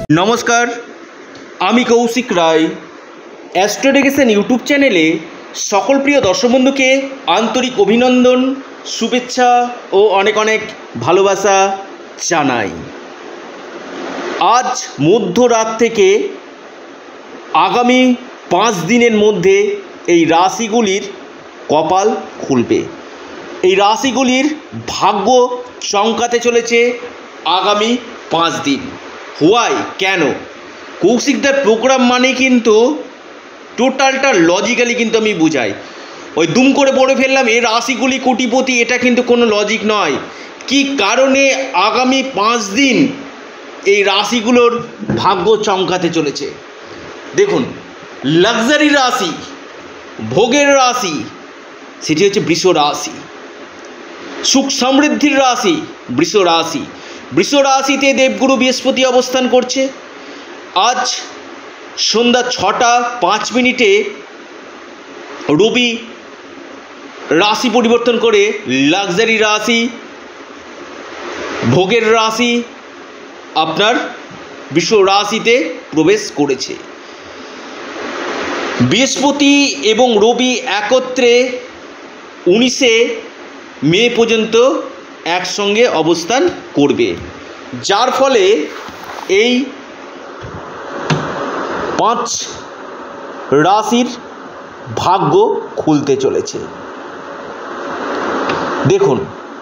নমস্কার, আমি কৌশিক রায়। অ্যাস্ট্রোডিকেশন ইউটিউব চ্যানেলে সকল প্রিয় দর্শক বন্ধুকে আন্তরিক অভিনন্দন, শুভেচ্ছা ও অনেক অনেক ভালোবাসা জানাই। আজ মধ্যরাত থেকে আগামী 5 দিনের মধ্যে এই রাশিগুলির কপাল খুলবে। এই রাশিগুলির ভাগ্য চমকাতে চলেছে আগামী 5 দিন। হোয়াই, কেন? কৌশিকদার প্রোগ্রাম মানে কিন্তু টোটালটা লজিক্যালি কিন্তু আমি বুঝাই। ওই দুম করে পড়ে ফেললাম এ রাশিগুলি কোটিপতি, এটা কিন্তু কোনো লজিক নয়। কি কারণে আগামী 5 দিন এই রাশিগুলোর ভাগ্য চমকাতে চলেছে দেখুন। লাক্সারি রাশি, ভোগের রাশি, সেটি হচ্ছে বৃষ রাশি। সুখ সমৃদ্ধির রাশি বৃষ রাশি। বৃষ রাশিতে দেবগুরু বৃহস্পতি অবস্থান করছে। আজ সন্ধ্যা 6টা 5 মিনিটে রবি রাশি পরিবর্তন করে লাক্সারি রাশি, ভোগের রাশি আপনার বৃষ রাশিতে প্রবেশ করেছে। বৃহস্পতি এবং রবি একত্রে 19শে মে পর্যন্ত একসঙ্গে অবস্থান করবে, যার ফলে এই 5 রাশির ভাগ্য খুলতে চলেছে। দেখুন,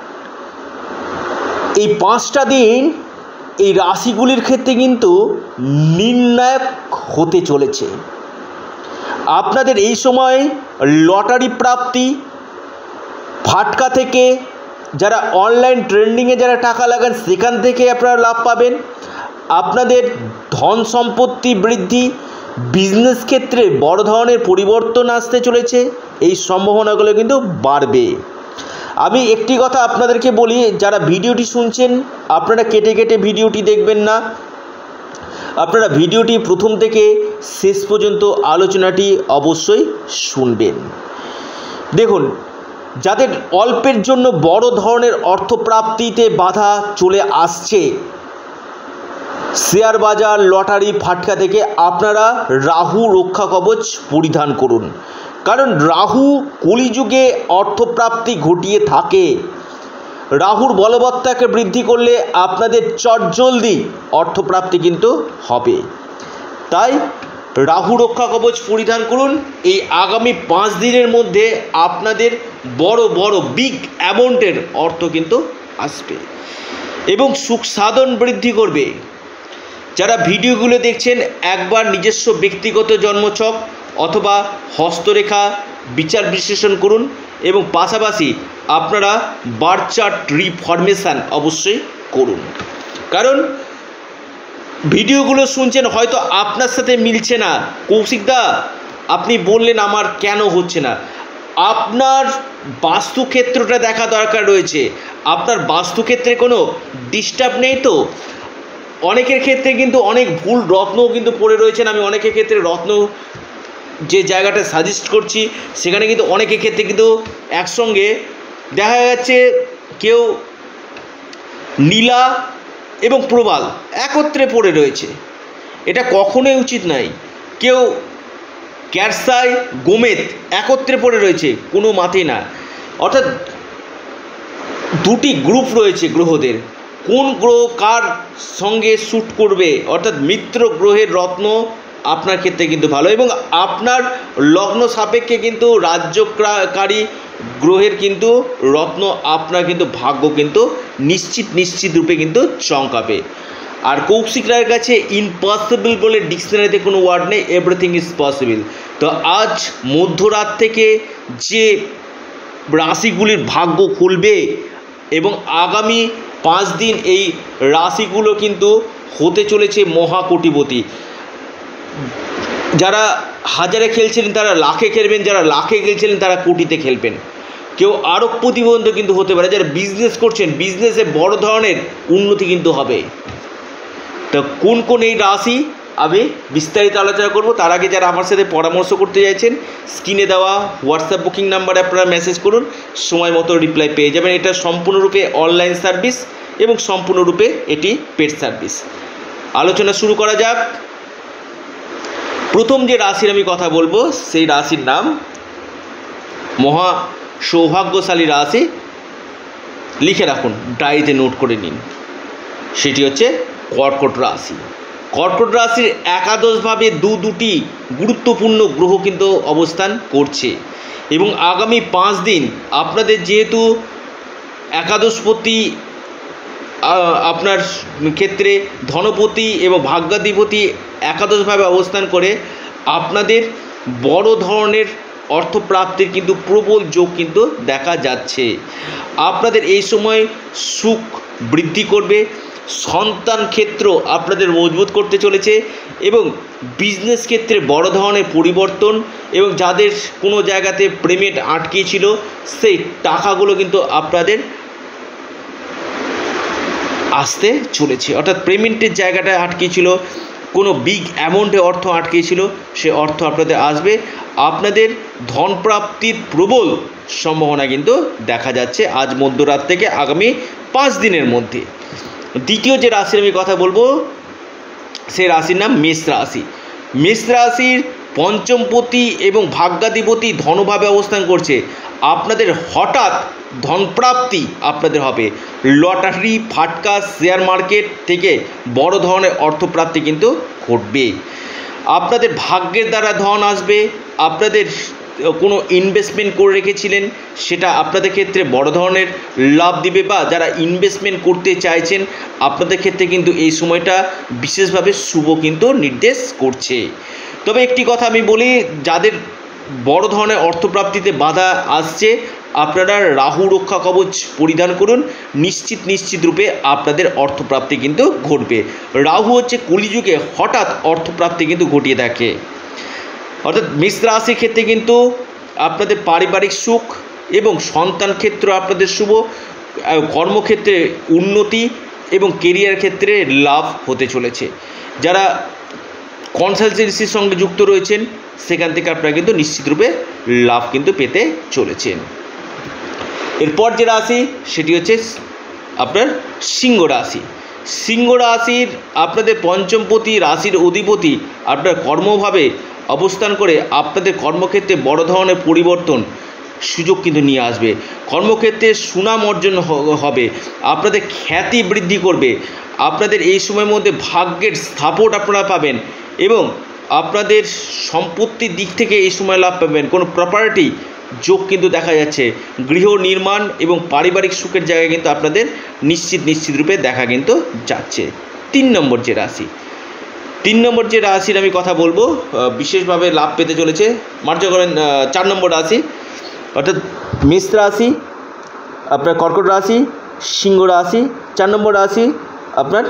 এই 5টা দিন এই রাশিগুলির ক্ষেত্রে কিন্তু নির্ণায়ক হতে চলেছে। আপনাদের এই সময় লটারি প্রাপ্তি, ফাটকা থেকে যারা অনলাইন ট্রেন্ডিংয়ে যারা টাকা লাগান সেখান থেকে আপনারা লাভ পাবেন। আপনাদের ধন সম্পত্তি বৃদ্ধি, বিজনেস ক্ষেত্রে বড় ধরনের পরিবর্তন আসতে চলেছে, এই সম্ভাবনাগুলো কিন্তু বাড়বে। আমি একটি কথা আপনাদেরকে বলি, যারা ভিডিওটি শুনছেন আপনারা কেটে কেটে ভিডিওটি দেখবেন না, আপনারা ভিডিওটি প্রথম থেকে শেষ পর্যন্ত আলোচনাটি অবশ্যই শুনবেন। দেখুন, যাদের অল্পের জন্য বড় ধরনের অর্থপ্রাপ্তিতে বাধা চলে আসছে, শেয়ার বাজার, লটারি, ফাটকা থেকে আপনারা রাহু রক্ষা কবচ পরিধান করুন। কারণ রাহু কলিযুগে অর্থপ্রাপ্তি ঘটিয়ে থাকে। রাহুর বলবত্তাকে বৃদ্ধি করলে আপনাদের চটজলদি অর্থপ্রাপ্তি কিন্তু হবে। তাই রাহু রক্ষা কবচ পরিধান করুন। এই আগামী 5 দিনের মধ্যে আপনাদের বড় বড় বিগ অ্যামাউন্টের অর্থ কিন্তু আসবে এবং সুখ সাধন বৃদ্ধি করবে। যারা ভিডিওগুলো দেখছেন একবার নিজস্ব ব্যক্তিগত জন্মছক অথবা হস্তরেখা বিচার বিশ্লেষণ করুন এবং পাশাপাশি আপনারা বার্থ চার্ট রিফরমেশান অবশ্যই করুন। কারণ ভিডিওগুলো শুনছেন হয়তো আপনার সাথে মিলছে না। কৌশিকদা আপনি বললেন আমার কেন হচ্ছে না, আপনার বাস্তুক্ষেত্রটা দেখা দরকার রয়েছে। আপনার বাস্তুক্ষেত্রে কোনো ডিস্টার্ব নেই তো? অনেকের ক্ষেত্রে কিন্তু অনেক ভুল রত্নও কিন্তু পড়ে রয়েছেন। আমি অনেকের ক্ষেত্রে রত্ন যে জায়গাটা সাজেস্ট করছি সেখানে কিন্তু অনেকের ক্ষেত্রে কিন্তু একসঙ্গে দেখা যাচ্ছে কেউ নীলা এবং প্রবাল একত্রে পড়ে রয়েছে, এটা কখনোই উচিত নয়। কেউ ক্যারসাই গোমেদ একত্রে পড়ে রয়েছে, কোনো মাতেই না। অর্থাৎ দুটি গ্রুপ রয়েছে গ্রহদের, কোন গ্রহ কার সঙ্গে শ্যুট করবে, অর্থাৎ মিত্র গ্রহের রত্ন আপনার ক্ষেত্রে কিন্তু ভালো এবং আপনার লগ্ন সাপেক্ষে কিন্তু রাজ্যকারী গ্রহের কিন্তু রত্ন আপনার কিন্তু ভাগ্য কিন্তু নিশ্চিত রূপে কিন্তু চমকাবে। আর কৌশিক রায়ের কাছে ইম্পসিবল বলে ডিকশনারিতে কোনো ওয়ার্ড নেই, এভরিথিং ইজ পসিবল। তো আজ মধ্যরাত থেকে যে রাশিগুলির ভাগ্য খুলবে এবং আগামী 5 দিন এই রাশিগুলো কিন্তু হতে চলেছে মহাকোটিপতি। যারা হাজারে খেলছিলেন তারা লাখে খেলবেন, যারা লাখে খেলছিলেন তারা কোটিতে খেলবেন। কেউ আরবপতি পর্যন্ত কিন্তু হতে পারে। যারা বিজনেস করছেন বিজনেসে বড় ধরনের উন্নতি কিন্তু হবে। তো কোন কোন এই রাশি আমি বিস্তারিত আলোচনা করব। তার আগে যারা আমার সাথে পরামর্শ করতে চাইছেন স্ক্রিনে দেওয়া হোয়াটসঅ্যাপ বুকিং নাম্বারে আপনারা মেসেজ করুন, সময় মতো রিপ্লাই পেয়ে যাবেন। এটা সম্পূর্ণরূপে অনলাইন সার্ভিস এবং সম্পূর্ণরূপে এটি পেড সার্ভিস। আলোচনা শুরু করা যাক। প্রথম যে রাশির আমি কথা বলবো সেই রাশির নাম মহা সৌভাগ্যশালী রাশি, লিখে রাখুন, ডায়েরিতে নোট করে নিন, সেটি হচ্ছে কর্কট রাশি। কর্কট রাশির একাদশভাবে দুটি গুরুত্বপূর্ণ গ্রহ কিন্তু অবস্থান করছে এবং আগামী 5 দিন আপনাদের যেহেতু একাদশপতি আপনার ক্ষেত্রে ধনপতি এবং ভাগ্যাধিপতি একাদশভাবে অবস্থান করে আপনাদের বড় ধরনের অর্থপ্রাপ্তির কিন্তু প্রবল যোগ কিন্তু দেখা যাচ্ছে। আপনাদের এই সময় সুখ বৃদ্ধি করবে, সন্তান ক্ষেত্র আপনাদের মজবুত করতে চলেছে এবং বিজনেস ক্ষেত্রে বড় ধরনের পরিবর্তন এবং যাদের কোনো জায়গাতে পেমেন্ট আটকে ছিল সেই টাকাগুলো কিন্তু আপনাদের আসতে চলেছে। অর্থাৎ পেমেন্টের জায়গাটা আটকে ছিল, কোনো বিগ অ্যামাউন্টে অর্থ আটকে ছিল, সে অর্থ আপনাদের আসবে। আপনাদের ধনপ্রাপ্তির প্রবল সম্ভাবনা কিন্তু দেখা যাচ্ছে আজ মধ্যরাত থেকে আগামী 5 দিনের মধ্যে। দ্বিতীয় যে রাশির আমি কথা বলবো সেই রাশির নাম মেষ রাশি। মেষ রাশির পঞ্চমপতি এবং ভাগ্যাধিপতি ধনভাবে অবস্থান করছে। আপনাদের হঠাৎ ধনপ্রাপ্তি আপনাদের হবে, লটারি, ফাটকা, শেয়ার মার্কেট থেকে বড় ধরনের অর্থপ্রাপ্তি কিন্তু ঘটবে। আপনাদের ভাগ্যের দ্বারা ধন আসবে, আপনাদের কোনো ইনভেস্টমেন্ট করে রেখেছিলেন সেটা আপনাদের ক্ষেত্রে বড় ধরনের লাভ দিবে, বা যারা ইনভেস্টমেন্ট করতে চাইছেন আপনাদের ক্ষেত্রে কিন্তু এই সময়টা বিশেষভাবে শুভ কিন্তু নির্দেশ করছে। তবে একটি কথা আমি বলি, যাদের বড় ধরনের অর্থপ্রাপ্তিতে বাধা আসছে আপনারা রাহু রক্ষা কবচ পরিধান করুন, নিশ্চিত রূপে আপনাদের অর্থপ্রাপ্তি কিন্তু ঘটবে। রাহু হচ্ছে কলিযুগে হঠাৎ অর্থপ্রাপ্তি কিন্তু ঘটিয়ে থাকে। অর্থাৎ মেষ রাশির ক্ষেত্রে কিন্তু আপনাদের পারিবারিক সুখ এবং সন্তান ক্ষেত্র আপনাদের শুভ, কর্মক্ষেত্রে উন্নতি এবং কেরিয়ার ক্ষেত্রে লাভ হতে চলেছে। যারা কনসালটেন্সির সঙ্গে যুক্ত রয়েছেন সেখান থেকে আপনারা কিন্তু নিশ্চিতরূপে লাভ কিন্তু পেতে চলেছেন। এরপর যে রাশি সেটি হচ্ছে আপনার সিংহ রাশি। সিংহ রাশির আপনাদের পঞ্চমপতি রাশির অধিপতি আপনার কর্মভাবে অবস্থান করে আপনাদের কর্মক্ষেত্রে বড় ধরনের পরিবর্তন সুযোগ কিন্তু নিয়ে আসবে। কর্মক্ষেত্রে সুনাম অর্জন হবে, আপনাদের খ্যাতি বৃদ্ধি করবে। আপনাদের এই সময়ের মধ্যে ভাগ্যের সাপোর্ট আপনারা পাবেন এবং আপনাদের সম্পত্তির দিক থেকে এই সময় লাভ পাবেন। কোনো প্রপার্টি যোগ কিন্তু দেখা যাচ্ছে, গৃহ নির্মাণ এবং পারিবারিক সুখের জায়গায় কিন্তু আপনাদের নিশ্চিত রূপে দেখা কিন্তু যাচ্ছে। 3 নম্বর যে রাশির আমি কথা বলবো বিশেষভাবে লাভ পেতে চলেছে, মার্চ করেন 4 নম্বর রাশি, অর্থাৎ মেষ রাশি, আপনার কর্কট রাশি, সিংহ রাশি, 4 নম্বর রাশি আপনার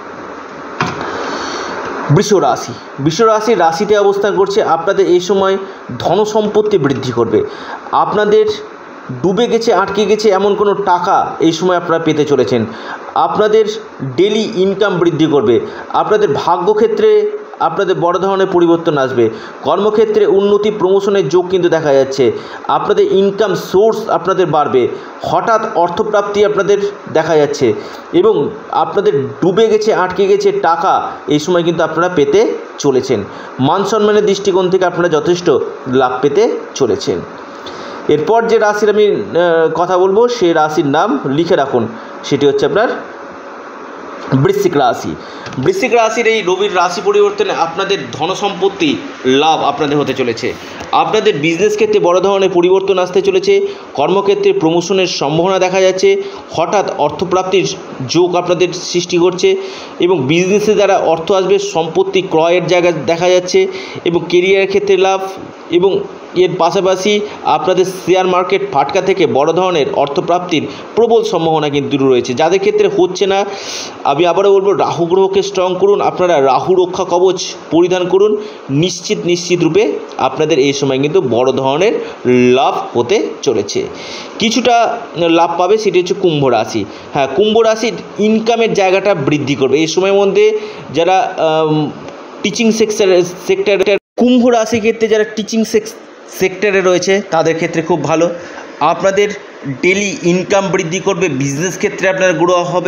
বৃষ রাশি। বৃষ রাশির রাশিতে অবস্থান করছে। আপনাদের এই সময় ধন সম্পত্তি বৃদ্ধি করবে। আপনাদের ডুবে গেছে, আটকে গেছে এমন কোনো টাকা এই সময় আপনারা পেতে চলেছেন। আপনাদের ডেলি ইনকাম বৃদ্ধি করবে। আপনাদের ভাগ্যক্ষেত্রে আপনাদের বড় ধরনের পরিবর্তন আসবে। কর্মক্ষেত্রে উন্নতি, প্রমোশনের যোগ কিন্তু দেখা যাচ্ছে। আপনাদের ইনকাম সোর্স আপনাদের বাড়বে, হঠাৎ অর্থপ্রাপ্তি আপনাদের দেখা যাচ্ছে এবং আপনাদের ডুবে গেছে, আটকে গেছে টাকা এই সময় কিন্তু আপনারা পেতে চলেছেন। মান সম্মানের দৃষ্টিকোণ থেকে আপনারা যথেষ্ট লাভ পেতে চলেছেন। এরপর যে রাশির আমি কথা বলবো সেই রাশির নাম লিখে রাখুন, সেটি হচ্ছে আপনার বৃশ্চিক রাশি। বৃশ্চিক রাশির এই রবির রাশি পরিবর্তনে আপনাদের ধনসম্পত্তি লাভ আপনাদের হতে চলেছে। আপনাদের বিজনেস ক্ষেত্রে বড় ধরনের পরিবর্তন আসতে চলেছে। কর্মক্ষেত্রে প্রমোশনের সম্ভাবনা দেখা যাচ্ছে। হঠাৎ অর্থপ্রাপ্তির যোগ আপনাদের সৃষ্টি করছে এবং বিজনেসের দ্বারা অর্থ আসবে। সম্পত্তি ক্রয়ের জায়গা দেখা যাচ্ছে এবং কেরিয়ারের ক্ষেত্রে লাভ, এবং এর পাশাপাশি আপনাদের শেয়ার মার্কেট ফাটকা থেকে বড় ধরনের অর্থপ্রাপ্তির প্রবল সম্ভাবনা কিন্তু রয়েছে। যাদের ক্ষেত্রে হচ্ছে না, আমি আবারও বলবো রাহু গ্রহকে স্ট্রং করুন, আপনারা রাহু রক্ষা কবচ পরিধান করুন, নিশ্চিত রূপে আপনাদের এই সময় কিন্তু বড় ধরনের লাভ হতে চলেছে। কিছুটা লাভ পাবে, সেটি হচ্ছে কুম্ভ রাশি। হ্যাঁ, কুম্ভ রাশির ইনকামের জায়গাটা বৃদ্ধি করবে এই সময়ের মধ্যে। যারা টিচিং সেক্টরে, কুম্ভ রাশি ক্ষেত্রে যারা টিচিং সেক্টরে রয়েছে তাদের ক্ষেত্রে খুব ভালো। আপনাদের ডেলি ইনকাম বৃদ্ধি করবে, বিজনেস ক্ষেত্রে আপনার গ্রো হবে।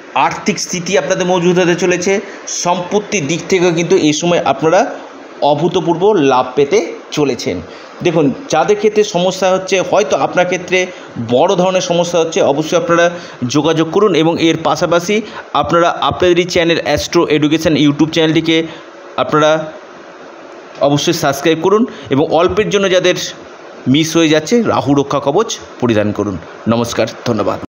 আর্থিক স্থিতি আপনাদের মজবুত হতে চলেছে। সম্পত্তির দিক থেকেও কিন্তু এই সময় আপনারা অভূতপূর্ব লাভ পেতে চলেছেন। দেখুন, যাদের ক্ষেত্রে সমস্যা হচ্ছে, হয়তো আপনার ক্ষেত্রে বড় ধরনের সমস্যা হচ্ছে, অবশ্যই আপনারা যোগাযোগ করুন এবং এর পাশাপাশি আপনারা আপনাদেরই চ্যানেল অ্যাস্ট্রো এডুকেশন ইউটিউব চ্যানেলটিকে আপনারা অবশ্যই সাবস্ক্রাইব করুন এবং অল্পের জন্য যাদের মিস হয়ে যাচ্ছে রাহু রক্ষা কবচ পরিধান করুন। নমস্কার, ধন্যবাদ।